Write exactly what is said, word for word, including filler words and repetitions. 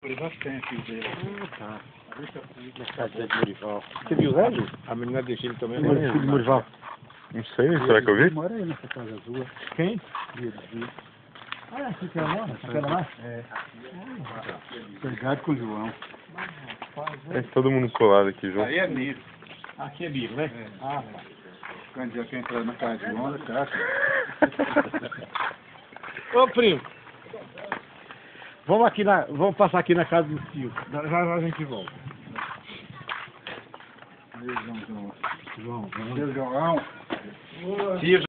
procurei bastante o dele. Ah, tá. Na casa de Morival. Você viu o velho? A menina de Gino também. O filho de Morival. Não sei, será que eu vi? Mora aí nessa casa azul. Quem? Ah, aqui que é lá? Aquela lá? É. Cuidado com o João. É todo mundo colado aqui, João. Aí é Miro. Aqui é Biro, né? É. Ah, tá. Quando já quer entrar na casa de onda, cara. Ô, primo. Vamos aqui na... Vamos passar aqui na casa do tio. Já já a gente volta. João, João. João, Seu João.